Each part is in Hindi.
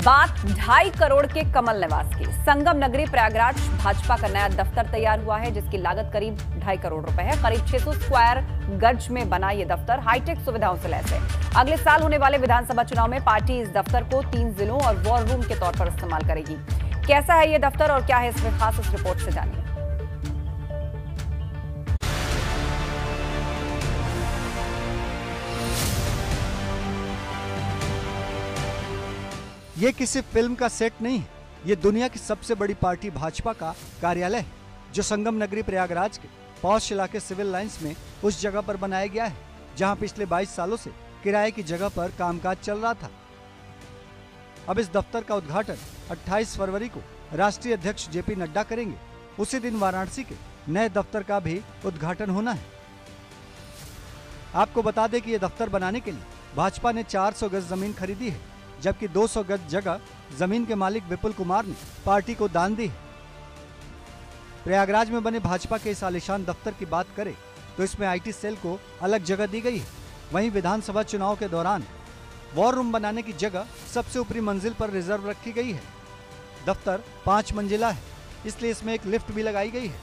बात 2.5 करोड़ के कमल निवास की। संगम नगरी प्रयागराज भाजपा का नया दफ्तर तैयार हुआ है, जिसकी लागत करीब 2.5 करोड़ रुपए है। करीब 600 स्क्वायर गज में बना ये दफ्तर हाईटेक सुविधाओं से लैस है। अगले साल होने वाले विधानसभा चुनाव में पार्टी इस दफ्तर को 3 जिलों और वॉर रूम के तौर पर इस्तेमाल करेगी। कैसा है ये दफ्तर और क्या है इसमें खास, इस रिपोर्ट से जानिए। ये किसी फिल्म का सेट नहीं है, ये दुनिया की सबसे बड़ी पार्टी भाजपा का कार्यालय है, जो संगम नगरी प्रयागराज के पॉश इलाके सिविल लाइंस में उस जगह पर बनाया गया है, जहां पिछले 22 सालों से किराए की जगह पर कामकाज चल रहा था। अब इस दफ्तर का उद्घाटन 28 फरवरी को राष्ट्रीय अध्यक्ष जेपी नड्डा करेंगे। उसी दिन वाराणसी के नए दफ्तर का भी उद्घाटन होना है। आपको बता दें कि ये दफ्तर बनाने के लिए भाजपा ने 400 गज जमीन खरीदी है, जबकि 200 गज जगह जमीन के मालिक विपुल कुमार ने पार्टी को दान दी है। प्रयागराज में बने भाजपा के इस आलीशान दफ्तर की बात करें तो इसमें आईटी सेल को अलग जगह दी गई है। वहीं विधानसभा चुनाव के दौरान वॉर रूम बनाने की जगह सबसे ऊपरी मंजिल पर रिजर्व रखी गई है। दफ्तर 5 मंजिला है, इसलिए इसमें एक लिफ्ट भी लगाई गई है।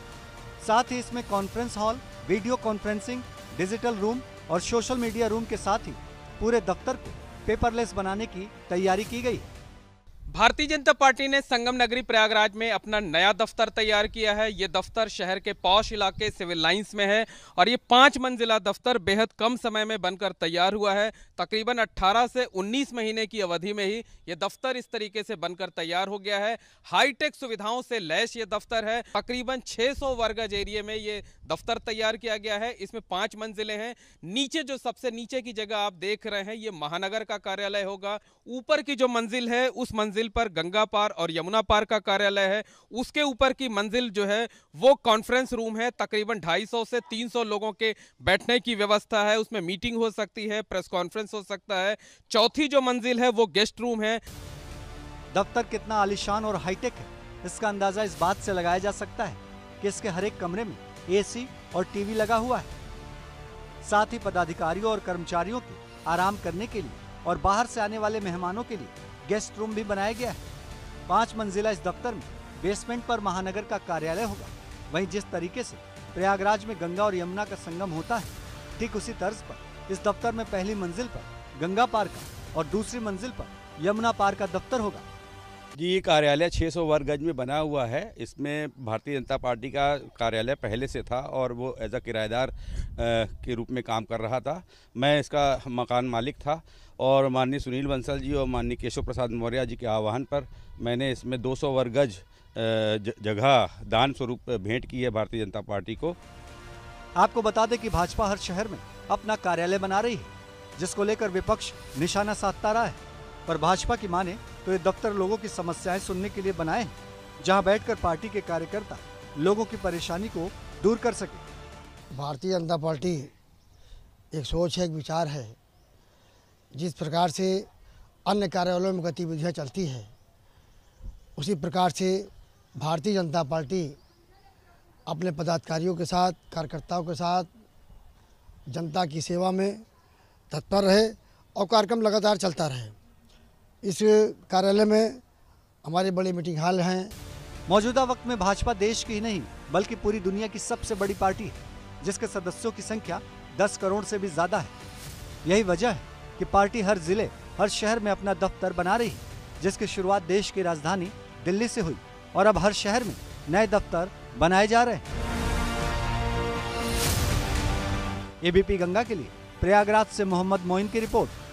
साथ ही इसमें conference hall, video conferencing, digital room और सोशल मीडिया रूम के साथ ही पूरे दफ्तर को पेपरलेस बनाने की तैयारी की गई। भारतीय जनता पार्टी ने संगम नगरी प्रयागराज में अपना नया दफ्तर तैयार किया है। ये दफ्तर शहर के पॉश इलाके सिविल लाइंस में है और ये 5 मंजिला दफ्तर बेहद कम समय में बनकर तैयार हुआ है। तकरीबन 18 से 19 महीने की अवधि में ही ये दफ्तर इस तरीके से बनकर तैयार हो गया है। हाईटेक सुविधाओं से लैस ये दफ्तर है। तकरीबन 600 वर्गज एरिया में ये दफ्तर तैयार किया गया है। इसमें 5 मंजिलें हैं। नीचे जो सबसे नीचे की जगह आप देख रहे हैं, ये महानगर का कार्यालय होगा। ऊपर की जो मंजिल है, उस मंजिल पर गंगा पार और यमुना पार का कार्यालय है। उसके ऊपर की मंजिल जो है वो कॉन्फ्रेंस रूम है। तकरीबन 250 से 300 लोगों के बैठने की व्यवस्था है। उसमें मीटिंग हो सकती है, प्रेस कॉन्फ्रेंस हो सकता है। चौथी जो मंजिल है वो गेस्ट रूम है। दफ्तर कितना आलीशान और हाईटेक है, इसका अंदाजा इस बात से लगाया जा सकता है कि इसके हर एक कमरे में एसी और टीवी लगा हुआ है। साथ ही पदाधिकारियों और कर्मचारियों के आराम करने के लिए और बाहर से आने वाले मेहमानों के लिए गेस्ट रूम भी बनाया गया है। 5 मंजिला इस दफ्तर में बेसमेंट पर महानगर का कार्यालय होगा। वहीं जिस तरीके से प्रयागराज में गंगा और यमुना का संगम होता है, ठीक उसी तर्ज पर इस दफ्तर में पहली मंजिल पर गंगा पार का और दूसरी मंजिल पर यमुना पार का दफ्तर होगा। जी, ये कार्यालय 600 वर्ग गज में बना हुआ है। इसमें भारतीय जनता पार्टी का कार्यालय पहले से था और वो एज अ किराएदार के रूप में काम कर रहा था। मैं इसका मकान मालिक था और माननीय सुनील बंसल जी और माननीय केशव प्रसाद मौर्य जी के आह्वान पर मैंने इसमें 200 वर्ग गज जगह दान स्वरूप भेंट की है भारतीय जनता पार्टी को। आपको बता दें कि भाजपा हर शहर में अपना कार्यालय बना रही है, जिसको लेकर विपक्ष निशाना साधता रहा है। पर भाजपा की माने तो ये दफ्तर लोगों की समस्याएं सुनने के लिए बनाए हैं, जहां बैठकर पार्टी के कार्यकर्ता लोगों की परेशानी को दूर कर सके। भारतीय जनता पार्टी एक सोच है, एक विचार है। जिस प्रकार से अन्य कार्यालयों में गतिविधियां चलती है, उसी प्रकार से भारतीय जनता पार्टी अपने पदाधिकारियों के साथ, कार्यकर्ताओं के साथ जनता की सेवा में तत्पर रहे और कार्यक्रम लगातार चलता रहे। इस कार्यालय में हमारे बड़े मीटिंग हॉल हैं। मौजूदा वक्त में भाजपा देश की ही नहीं बल्कि पूरी दुनिया की सबसे बड़ी पार्टी है, जिसके सदस्यों की संख्या 10 करोड़ से भी ज्यादा है। यही वजह है कि पार्टी हर जिले, हर शहर में अपना दफ्तर बना रही है, जिसकी शुरुआत देश की राजधानी दिल्ली से हुई और अब हर शहर में नए दफ्तर बनाए जा रहे हैं। एबीपी गंगा के लिए प्रयागराज से मोहम्मद मोइन की रिपोर्ट।